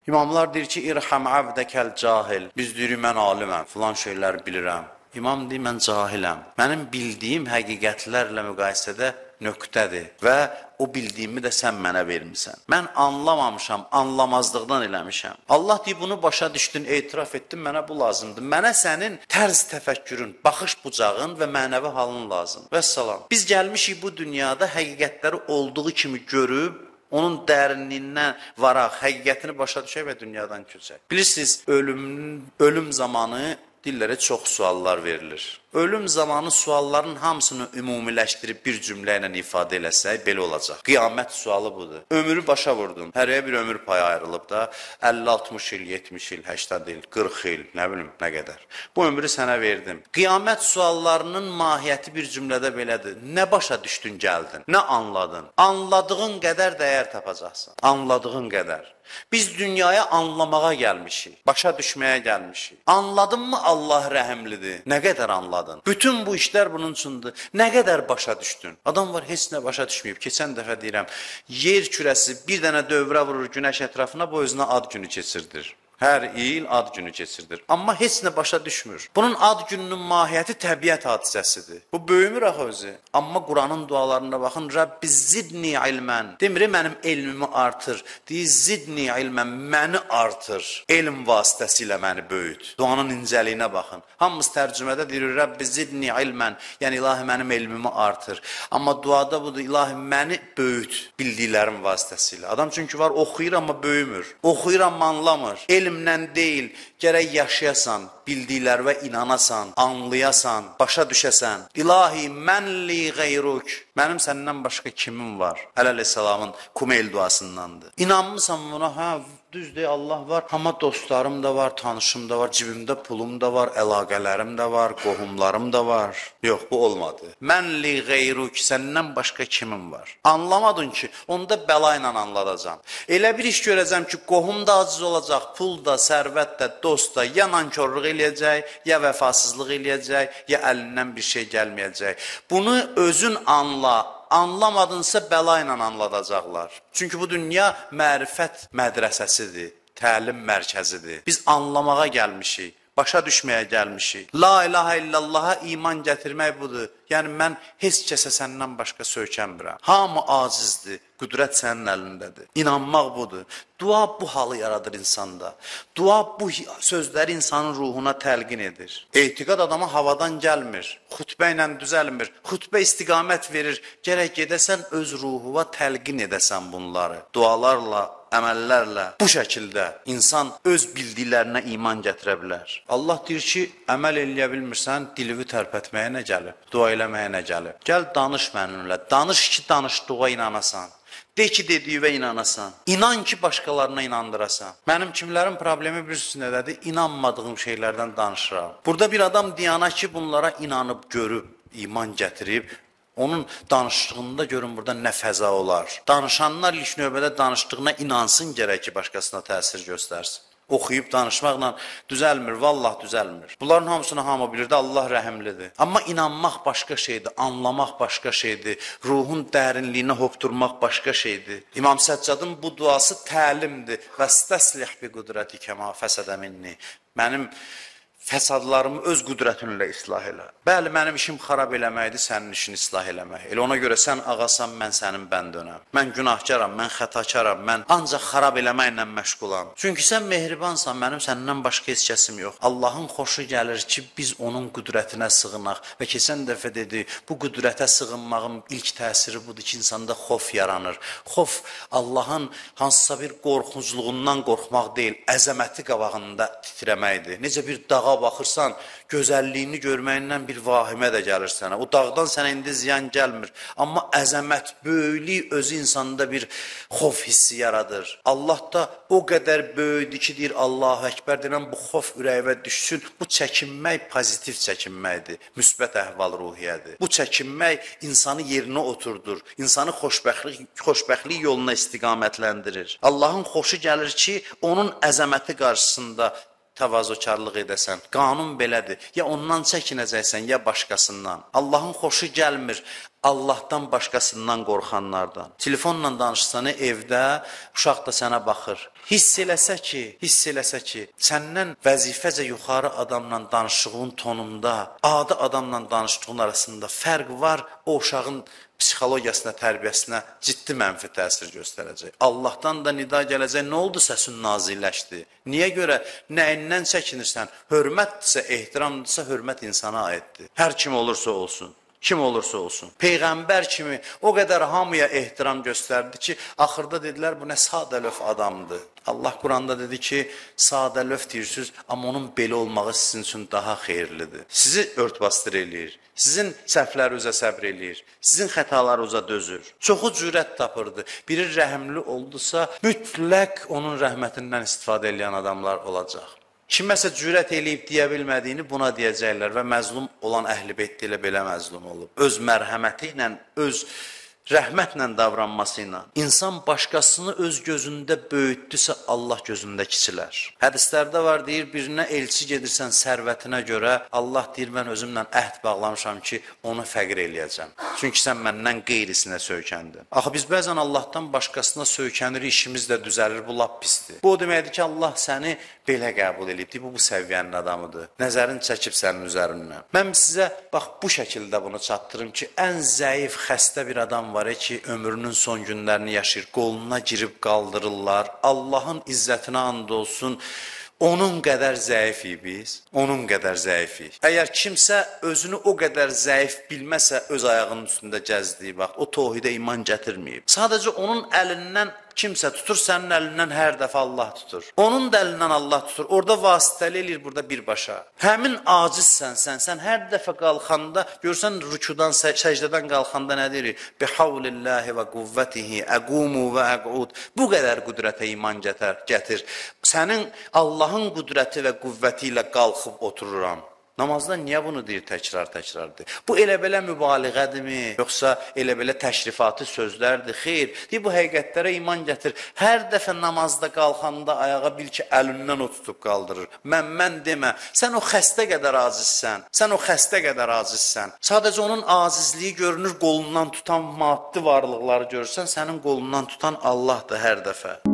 İmamlar deyir ki, İrham əvdəkəl cahil. Biz deyirik, mən aliməm, filan şeylər bilirəm. İmam deyir, mən cahiləm. Mənim bildiyim həqiqətlərlə müqayisədə nöqtədir və o bildiyimi də sən mənə vermisən. Mən anlamamışam, anlamazlıqdan eləmişəm. Allah deyir, bunu başa düşdün, etiraf etdin, mənə bu lazımdır. Mənə sənin tərz təfəkkürün, baxış bucağın və mənəvi halın lazım. Vəssalam. Biz gəlmişik bu dünyada həqiqətləri olduğu kimi görüb, onun dərinliyindən varaq, həqiqətini başa düşək və dünyadan köçək. Bilirsiniz, ölüm zamanı dillərə çox suallar verilir. Ölüm zamanı sualların hamısını ümumiləşdirib bir cümlə ilə ifadə eləsək, belə olacaq. Qiyamət sualı budur. Ömrü başa vurdun. Hərəyə bir ömür payı ayrılıb da 50-60 il, 70 il, 80 il, 40 il, nə bilim, nə qədər. Bu ömrü sənə verdim. Qiyamət suallarının mahiyyəti bir cümlədə belədir. Nə başa düşdün, gəldin? Nə anladın? Anladığın qədər dəyər tapacaqsan. Anladığın qədər. Biz dünyaya anlamağa gəlmişik, başa düşməyə gəlmişik. Anladın mı Allah rəhimlidir? Nə qədər anladın? Bütün bu işlər bunun üçündür. Nə qədər başa düşdün? Adam var, heç nə başa düşməyib. Keçən dəfə deyirəm, yer kürəsi bir dənə dövrə vurur günəş ətrafına, bu özünə ad günü keçirdir. Hər il ad günü keçirdir. Amma heç nə başa düşmür. Bunun ad gününün mahiyyəti təbiət hadisəsidir. Bu böyümür axı özü. Amma Quranın dualarına baxın. Rəbbi zidni ilmən. Demir, mənim elmimi artır. Deyir, zidni ilmən, məni artır. Elm vasitəsilə məni böyüt. Duanın incəliyinə baxın. Hamımız tərcümədə deyir, Rəbbi zidni ilmən. Yəni, ilahi mənim elmimi artır. Amma duada budur, ilahi məni böyüt bildiklərim vasitəsilə. Adam çünki var, oxuyur amma böyümür. Oxuyur amma anlamır. Elmlə deyil, gərək yaşayasan, bildiklərə inanasan, anlayasan, başa düşəsən. İlahi, mənli qeyruk. Mənim səndən başqa kimim var? Əleyhissalamın Kumeyl duasındandır. İnanmısan buna? Hə, düzdür, Allah var. Amma dostlarım da var, tanışım da var, cibimdə pulum da var, əlaqələrim də var, qohumlarım da var. Yox, bu olmadı. Mənli qeyruk, səndən başqa kimim var? Anlamadın ki, onda bəla ilə anladacam. Elə bir iş görəcəm ki, qohum da aciz olacaq, pul da, sərvət də, dost da ya nankorluq eləyəcək, ya vəfasızlıq eləyəcək, ya əlindən bir şey gəlməyəcək. Bunu özün anla. Anlamadınsa bəla ilə anladacaqlar. Çünki bu dünya mərifət mədrəsəsidir, təlim mərkəzidir. Biz anlamağa gəlmişik, başa düşməyə gəlmişik. La ilahə illallaha iman gətirmək budur. Yəni, mən heç kəsə səndən başqa söykənmirəm. Hamı acizdir, qüdrət sənin əlindədir. İnanmaq budur. Dua bu halı yaradır insanda. Dua bu sözləri insanın ruhuna təlqin edir. Etiqad adama havadan gəlmir, xütbə ilə düzəlmir. Xütbə istiqamət verir. Gərək gedəsən öz ruhuna təlqin edəsən bunları. Dualarla, əməllərlə bu şəkildə insan öz bildiklərinə iman gətirə bilər. Allah deyir ki, əməl eləyə bilmirsən, dilini tərpətməyə nə gəlib? Dua eləməyə nə gəlib? Gəl, danış mənimlə. Danış ki, danışdığa inanasan. De ki, dediyivə inanasan. İnan ki, başqalarına inandırasan. Mənim kimlərin problemi bir üstündədir, inanmadığım şeylərdən danışıram. Burada bir adam deyana ki, bunlara inanıb, görüb, iman gətirib, onun danışdığında görün burada nə fəza olar. Danışanlar ilk növbədə danışdığına inansın gərək ki, başqasına təsir göstərsin. Oxuyub danışmaqla düzəlmir, vallah düzəlmir. Bunların hamısını hamı bilir də, Allah rəhimlidir. Amma inanmaq başqa şeydir, anlamaq başqa şeydir, ruhun dərinliyinə hopdurmaq başqa şeydir. İmam Səccadın bu duası təlimdir. Vəstəslih bi qudrətikə ma fəsədə minni. Mənim fəsadlarımı öz qüdrətinlə islah elə. Bəli, mənim işim xarab eləməkdir, sənin işini islah eləmək. Elə ona görə sən ağasan, mən sənin bəndönəm. Mən günahkaram, mən xətakaram, mən ancaq xarab eləməklə məşğulam. Çünki sən mehribansan, mənim səndən başqa heç kəsim yox. Allahın xoşu gəlir ki, biz onun qüdrətinə sığınaq. Və keçən dəfə dedi, bu qüdrətə sığınmağın ilk təsiri budur ki, insanda xof yaranır. Xof, Allahın hansısa bir qorxunculuğundan qorxmaq deyil, əzəməti qabağında titrəməkdir. Necə bir dağa baxırsan, gözəlliyini görməyindən bir vahimə də gəlir sənə. O dağdan sənə indi ziyan gəlmir. Amma əzəmət, böyüklük özü insanda bir xof hissi yaradır. Allah da o qədər böyüdür ki, deyir Allahu Əkbər deyilən bu xof ürəyivə düşsün. Bu çəkinmək pozitiv çəkinməkdir, müsbət əhval-ruhiyyədir. Bu çəkinmək insanı yerinə oturdur, insanı xoşbəxtlik yoluna istiqamətləndirir. Allahın xoşu gəlir ki, onun əzəməti qarşısında təvazökarlıq edəsən. Qanun belədir. Ya ondan çəkinəcəksən, ya başqasından. Allahın xoşu gəlmir. Allahdan başqasından qorxanlardan. Telefonla danışsanı evdə, uşaq da sənə baxır. Hiss eləsə ki, səndən vəzifəcə yuxarı adamla danışdığın tonunda, adi adamla danışdığın arasında fərq var, o uşağın psixologiyasına, tərbiyəsinə ciddi mənfi təsir göstərəcək. Allahdan da nida gələcək, nə oldu səsin naziləşdi? Niyə görə? Nəyindən çəkinirsən? Hörmətdirsə, ehtiramdırsa, hörmət insana aiddir. Hər kim olursa olsun. Kim olursa olsun. Peyğəmbər kimi o qədər hamıya ehtiram göstərdi ki, axırda dedilər, bu nə sadəlöf adamdır. Allah Quranda dedi ki, sadəlöf deyirsiniz, amma onun belə olmağı sizin üçün daha xeyirlidir. Sizi örtbasdır eləyir, sizin səhvlərinizə səbr eləyir, sizin xətalarınıza dözür. Çoxu cürət tapırdı. Biri rəhimli oldusa, mütləq onun rəhmətindən istifadə edən adamlar olacaq. Kiməsə cürət eləyib deyə bilmədiyini buna deyəcəklər və məzlum olan Əhl-i Beyt ilə belə məzlum olub. Öz mərhəməti ilə, öz rəhmətlə davranması ilə. İnsan başqasını öz gözündə böyütdüsə, Allah gözündə kiçilər. Hədislərdə var, deyir, birinə elçi gedirsən sərvətinə görə, Allah deyir, mən özümlə əhd bağlamışam ki, onu fəqir eləyəcəm. Çünki sən məndən qeyrisinə söykəndin. Axı biz bəzən Allahdan başqasına söykənir, işimiz də düzəlir, bu lap pisdir. Bu o deməkdir ki, Allah səni belə qəbul edib, bu səviyyənin adamıdır. Nəzərin çəkib sənin üzərindən. Mən sizə bax bu şəkildə bunu çatdırım ki, ən zəif, xəstə bir adam var ki, ömrünün son günlərini yaşayır, qoluna girib qaldırırlar. Allahın izzətinə and olsun, onun qədər zəifik biz, onun qədər zəifik. Əgər kimsə özünü o qədər zəif bilməsə, öz ayağının üstündə gəzdiyi, bax, o tohidə iman gətirməyib. Sadəcə onun əlindən kimsə tutur, sənin əlindən hər dəfə Allah tutur. Onun da əlindən Allah tutur. Orada vasitəli eləyir, burada birbaşa. Həmin acizsən sən hər dəfə qalxanda, görsən rükudan, səcdədən qalxanda nə deyir? Bihawlillahi və quvvətihi, əqumu və əqud. Bu qədər qüdrətə iman gətir. Sənin Allahın qüdrəti və qüvvəti ilə qalxıb otururam. Namazda niyə bunu deyir təkrar-təkrardır? Bu elə belə mübaliğədirmi? Yoxsa elə belə təşrifatı sözlərdir? Xeyr, deyir, bu həqiqətlərə iman gətir. Hər dəfə namazda qalxanda ayağa bil ki, əlindən o tutub qaldırır. Mən demə, sən o xəstə qədər acizsən. Sadəcə onun acizliyi görünür, qolundan tutan maddi varlıqları görürsən, sənin qolundan tutan Allahdır hər dəfə.